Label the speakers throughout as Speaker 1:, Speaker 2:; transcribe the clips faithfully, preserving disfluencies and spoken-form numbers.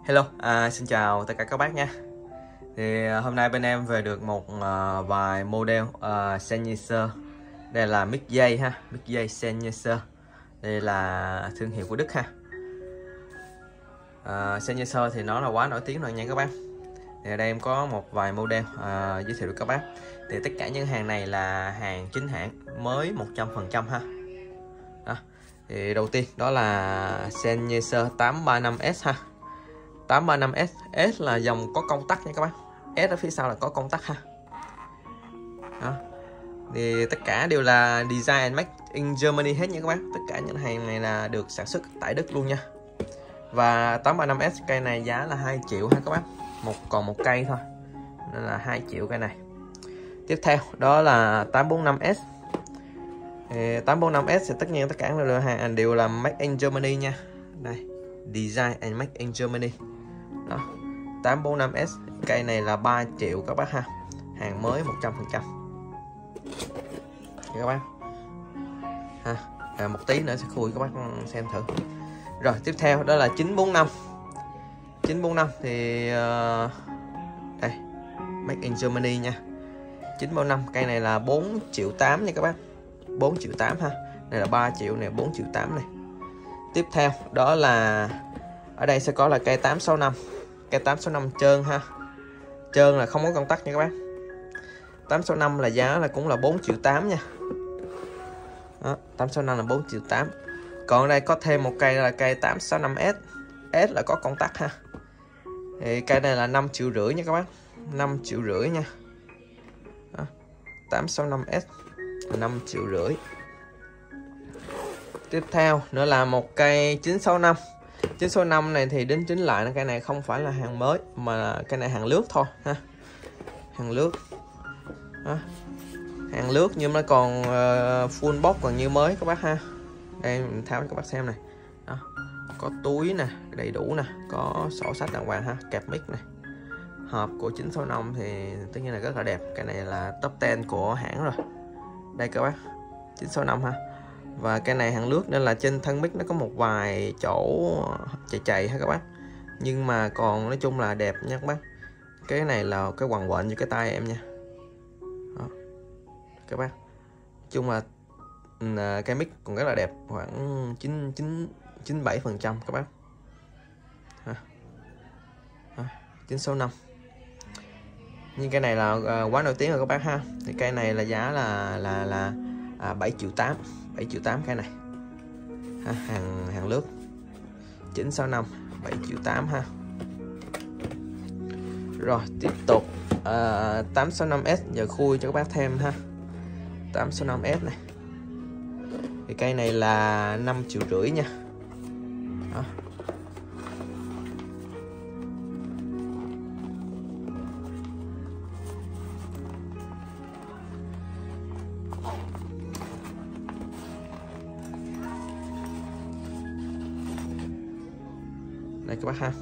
Speaker 1: Hello, à, xin chào tất cả các bác nha. Thì à, hôm nay bên em về được một à, vài model uh, Sennheiser. Đây là mic dây ha, mic dây Sennheiser. Đây là thương hiệu của Đức ha. uh, Sennheiser thì nó là quá nổi tiếng rồi nha các bác. Thì ở đây em có một vài model uh, giới thiệu được các bác. Thì tất cả những hàng này là hàng chính hãng, mới một trăm phần trăm ha. Đó. Thì đầu tiên đó là Sennheiser tám ba năm S ha. tám ba năm S, S là dòng có công tắc nha các bác. S ở phía sau là có công tắc ha. Đó. Thì tất cả đều là design and make in Germany hết nha các bác. Tất cả những hàng này là được sản xuất tại Đức luôn nha. Và tám ba năm S cây này giá là hai triệu ha các bác. Một còn một cây thôi. Nên là hai triệu cây này. Tiếp theo đó là tám bốn năm S. Thì tám bốn năm S thì tất nhiên tất cả đều là hàng đều là make in Germany nha. Đây, design and make in Germany. Đó. tám bốn năm S cây này là ba triệu các bác ha. Hàng mới một trăm phần trăm các bác ha. À, một tí nữa sẽ khui các bác xem thử. Rồi tiếp theo đó là chín bốn năm. chín bốn năm thì uh, đây make in Germany nha. chín bốn năm cây này là bốn triệu tám nha các bác. bốn triệu tám ha. Này là ba triệu này, bốn triệu tám này. Tiếp theo đó là ở đây sẽ có là cây tám sáu năm. Cây tám sáu năm trơn ha. Trơn là không có công tắc nha các bác. tám sáu năm là giá là cũng là bốn triệu tám nha. Đó, tám sáu năm là bốn triệu tám. Còn ở đây có thêm một cây là cây tám sáu năm S. S là có công tắc ha. Thì cây này là năm triệu rưỡi nha các bác. năm triệu rưỡi nha. Đó, tám sáu năm S là năm triệu rưỡi. Tiếp theo nữa là một cây chín sáu năm. chín sáu năm này thì đính chính lại là cây này không phải là hàng mới mà là cây này hàng lướt thôi ha. Hàng lướt. Đó. Hàng lướt nhưng nó còn uh, full box còn như mới các bác ha. Đây mình tháo cho các bác xem này. Đó. Có túi nè, đầy đủ nè, có sổ sách đàng hoàng ha, kẹp mic này. Hộp của chín sáu năm thì tất nhiên là rất là đẹp. Cái này là top ten của hãng rồi. Đây các bác, chín sáu năm ha. Và cái này hàng lướt nên là trên thân mic nó có một vài chỗ chày chày ha các bác. Nhưng mà còn nói chung là đẹp nha các bác. Cái này là cái quằn quện như cái tay em nha. Đó. Các bác. Nói chung là cái mic còn rất là đẹp, khoảng chín chín chín bảy phần trăm các bác. Ha. Đó. chín sáu năm. Nhưng cái này là quá nổi tiếng rồi các bác ha. Thì cây này là giá là là là à, bảy triệu tám. bảy triệu tám cái này ha, hàng hàng lướt chín sáu năm bảy triệu tám ha. Rồi tiếp tục à, tám sáu năm S giờ khui cho các bác thêm ha. tám sáu năm S này thì cây này là năm triệu rưỡi nha. Đó. Đây các bác ha.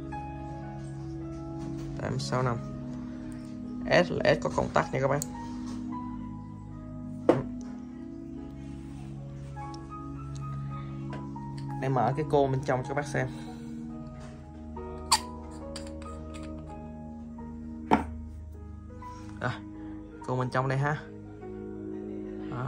Speaker 1: tám sáu năm S là S có công tắc nha các bác. Để mở cái cô bên trong cho các bác xem. Rồi, cô bên trong đây ha. Đó.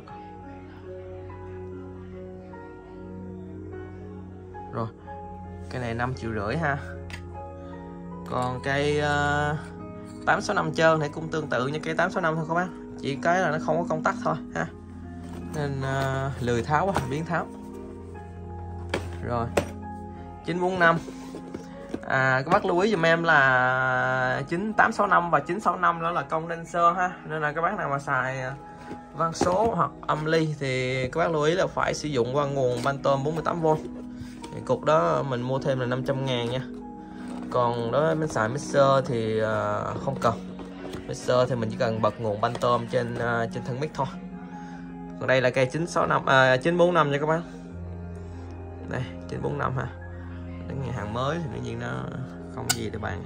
Speaker 1: Rồi cái này năm triệu rưỡi ha. Còn cây uh, tám sáu năm trơn thì cũng tương tự như cây tám sáu năm thôi các bác. Chỉ cái là nó không có công tắc thôi ha. Nên uh, lười tháo quá, biến tháo. Rồi chín bốn năm. À, các bác lưu ý dùm em là chín tám sáu năm và chín sáu năm đó là condenser ha. Nên là các bác nào mà xài van số hoặc âm ly thì các bác lưu ý là phải sử dụng qua nguồn Phantom bốn mươi tám vôn. Cục đó mình mua thêm là năm trăm ngàn nha. Còn đó mình xài mixer thì uh, không cần. Mixer thì mình chỉ cần bật nguồn Phantom trên uh, trên thân mic thôi. Còn đây là cây chín sáu năm à, chín bốn năm nha các bác. Đây chín bốn năm ha. Đến ngày hàng mới thì tự nhiên nó không có gì để bàn.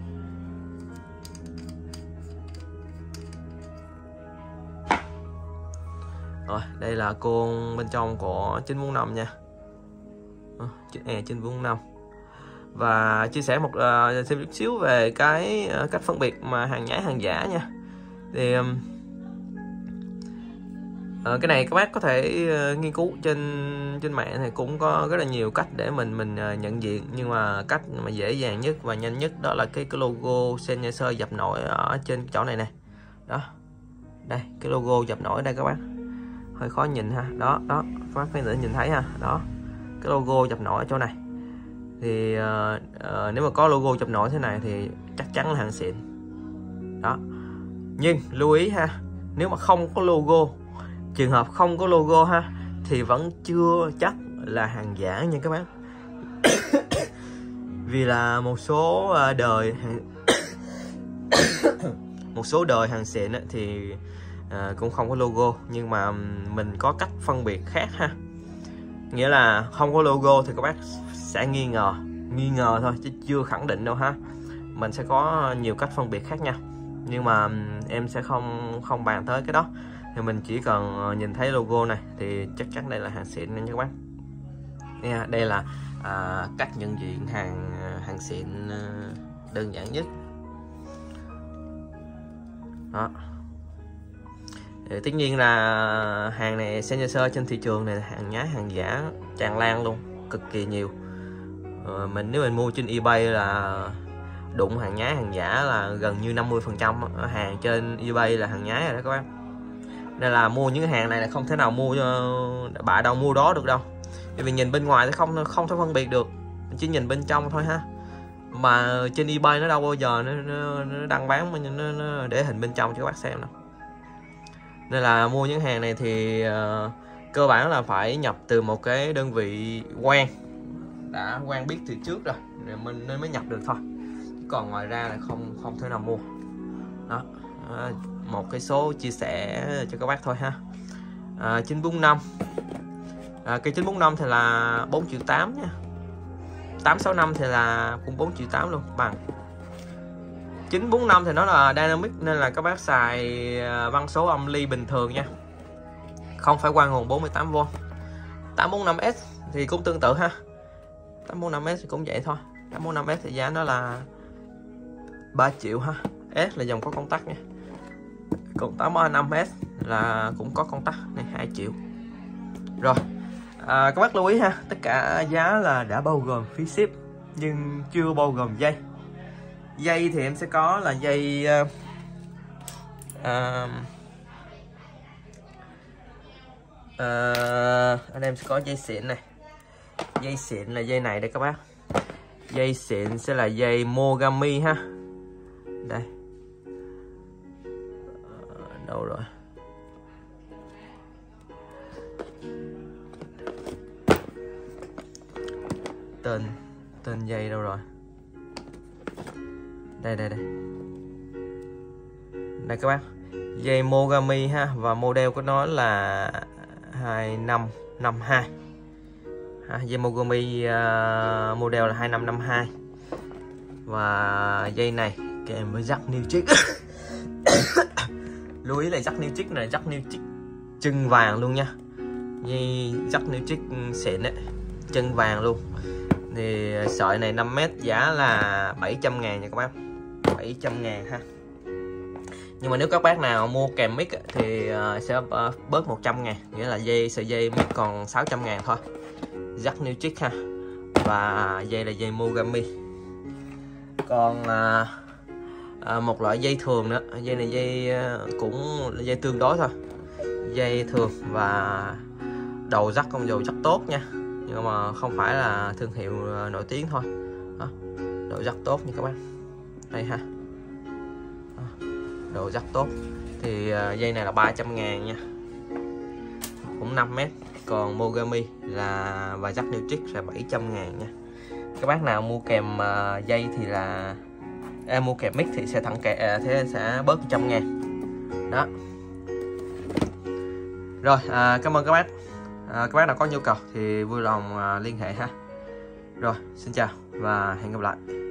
Speaker 1: Rồi đây là con bên trong của chín bốn năm nha. À, chín bốn năm. và chia sẻ một uh, thêm chút xíu về cái uh, cách phân biệt mà hàng nhái hàng giả nha. Thì um, uh, cái này các bác có thể uh, nghiên cứu trên trên mạng thì cũng có rất là nhiều cách để mình mình uh, nhận diện, nhưng mà cách mà dễ dàng nhất và nhanh nhất đó là cái cái logo Sennheiser dập nổi ở trên chỗ này nè. Đó, đây cái logo dập nổi đây các bác, hơi khó nhìn ha. Đó đó, các bác có thể nhìn thấy ha. Đó, cái logo dập nổi ở chỗ này. Thì uh, uh, nếu mà có logo dập nổi thế này thì chắc chắn là hàng xịn. Đó, nhưng lưu ý ha, nếu mà không có logo, trường hợp không có logo ha, thì vẫn chưa chắc là hàng giả nha các bác. Vì là một số uh, đời hàng một số đời hàng xịn thì uh, cũng không có logo, nhưng mà mình có cách phân biệt khác ha. Nghĩa là không có logo thì các bác sẽ nghi ngờ, nghi ngờ thôi chứ chưa khẳng định đâu ha. Mình sẽ có nhiều cách phân biệt khác nhau, nhưng mà em sẽ không không bàn tới cái đó. Thì mình chỉ cần nhìn thấy logo này thì chắc chắn đây là hàng xịn nha các bác. Nha, đây là à, cách nhận diện hàng hàng xịn đơn giản nhất. Đó. Thì tất nhiên là hàng này Sennheiser trên thị trường này hàng nhái hàng giả tràn lan luôn, cực kỳ nhiều. Ờ, mình nếu mình mua trên eBay là đụng hàng nhái hàng giả là gần như năm mươi phần trăm hàng trên eBay là hàng nhái rồi đó các bác. Nên là mua những cái hàng này là không thể nào mua bạ đâu mua đó được đâu. Bởi vì nhìn bên ngoài thì không không thể phân biệt được, chỉ nhìn bên trong thôi ha. Mà trên eBay nó đâu bao giờ nó, nó, nó đăng bán mà nó, nó để hình bên trong cho các bác xem đâu. Nên là mua những hàng này thì uh, cơ bản là phải nhập từ một cái đơn vị quen, đã quen biết từ trước rồi, rồi mình nên mới nhập được thôi. Còn ngoài ra là không không thể nào mua. Đó, uh, một cái số chia sẻ cho các bác thôi ha. uh, chín bốn năm uh, cái chín bốn năm thì là bốn triệu tám nha, tám sáu năm thì là cũng bốn triệu tám luôn, bằng chín bốn năm thì nó là dynamic nên là các bác xài băng số âm ly bình thường nha, không phải qua nguồn bốn mươi tám vôn. Tám bốn năm S thì cũng tương tự ha, tám bốn năm S thì cũng vậy thôi. Tám bốn năm S thì giá nó là ba triệu ha. S là dòng có công tắc nha, còn tám bốn năm S là cũng có công tắc này, hai triệu. Rồi à, các bác lưu ý ha, tất cả giá là đã bao gồm phí ship nhưng chưa bao gồm dây. Dây thì em sẽ có là dây uh, uh, uh, anh em sẽ có dây xịn này. Dây xịn là dây này đây các bác. Dây xịn sẽ là dây Mogami ha. Đây. Uh, đâu rồi? Tên tên dây đâu rồi? Đây đây đây. Đây các bác. Dây Mogami ha, và model của nó là hai năm năm hai. Ha, dây Mogami uh, model là hai năm năm hai. Và dây này kèm với jack new chip. Lưu ý là jack new chip này, jack new chip chân vàng luôn nha. Dây jack new chip xịn đấy, chân vàng luôn. Thì sợi này năm mét giá là bảy trăm ngàn nha các bác, bảy trăm ngàn ha. Nhưng mà nếu các bác nào mua kèm mic thì sẽ bớt một trăm ngàn, nghĩa là dây sợi dây mic còn sáu trăm ngàn thôi. Jack new chick ha. Và dây là dây Mogami. Còn à, à, một loại dây thường nữa, dây này dây cũng là dây tương đối thôi, dây thường và đầu rắc con dầu rất tốt nha, nhưng mà không phải là thương hiệu nổi tiếng thôi. Đó, độ rất tốt như các bác đây ha. Đó, độ rất tốt. Thì uh, dây này là ba trăm ngàn nha, cũng năm mét. Còn Mogami là và jack new chick là bảy trăm ngàn nha. Các bác nào mua kèm uh, dây thì là à, mua kèm mic thì sẽ thẳng kè à, thế sẽ bớt một trăm ngàn. Đó. Rồi à, cảm ơn các bác. À, các bác nào có nhu cầu thì vui lòng à, liên hệ ha. Rồi, xin chào và hẹn gặp lại.